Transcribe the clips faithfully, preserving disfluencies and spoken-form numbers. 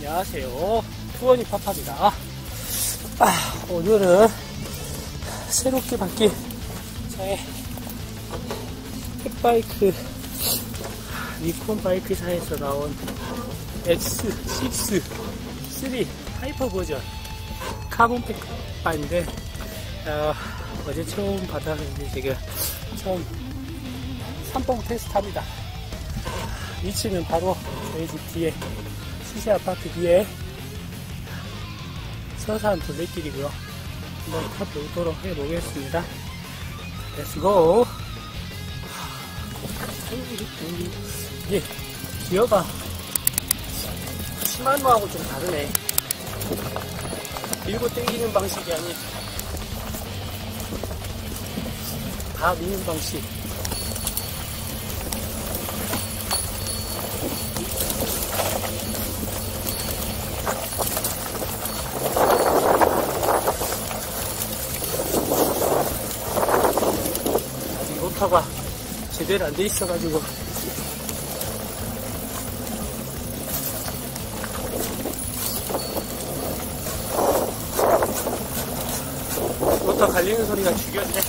안녕하세요. 투원이 파파입니다. 아, 오늘은 새롭게 바뀐 저의 펫바이크 니콘 바이크사에서 나온 엑스 식스 쓰리 하이퍼 버전 카본 펫바인데 어, 어제 처음 받았는데 지금 처음 삼봉 테스트 합니다. 위치는 바로 저희 집 뒤에 시세 아파트 뒤에 서산 둘레길이고요. 한번 타보도록 해보겠습니다. 렛츠고! 이게 기어가 심한 거하고 좀 다르네. 밀고 당기는 방식이 아닌 다 미는 방식. 모터가 제대로 안 돼 있어가지고 모터 갈리는 소리가 죽였네.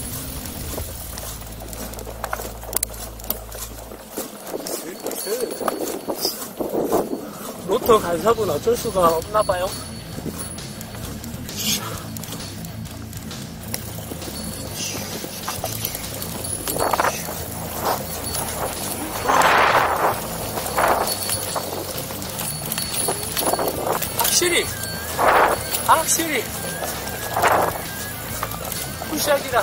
모터 간섭은 어쩔 수가 없나봐요. 확실히 확실히 푸시하기라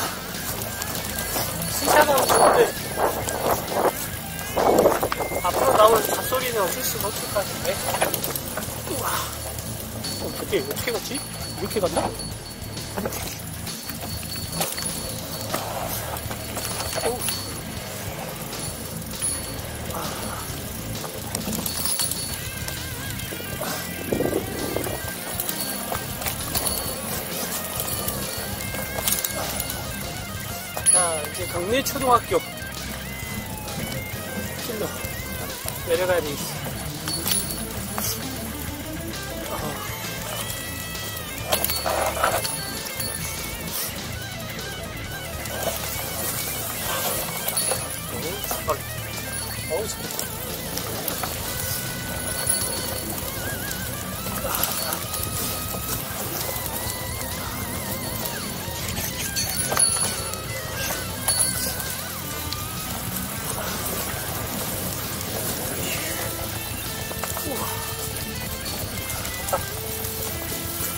시사감은 좋은데 앞으로 나올 잡소리는 없을 수가 없을 것 같은데. 우와, 어, 그때 어떻게 갔지? 이렇게 갔나? 오. 자, 이제 강내초등학교 길로 내려가야 되겠어. 어우, 잠깐.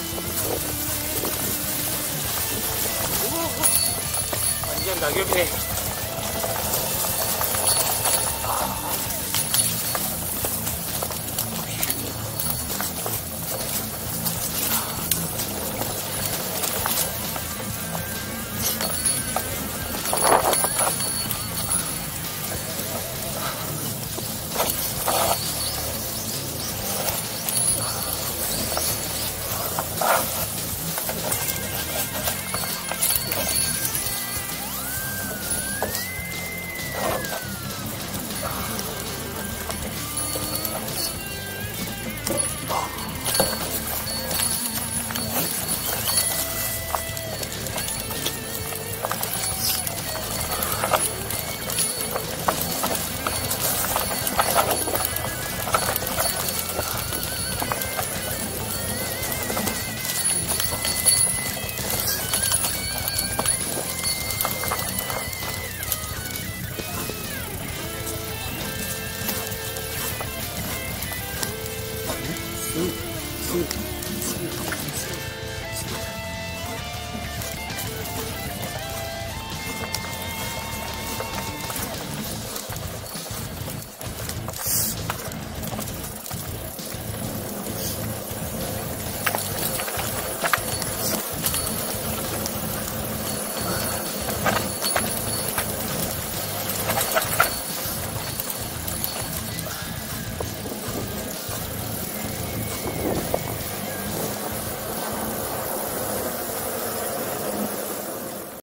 완전 낙엽이네.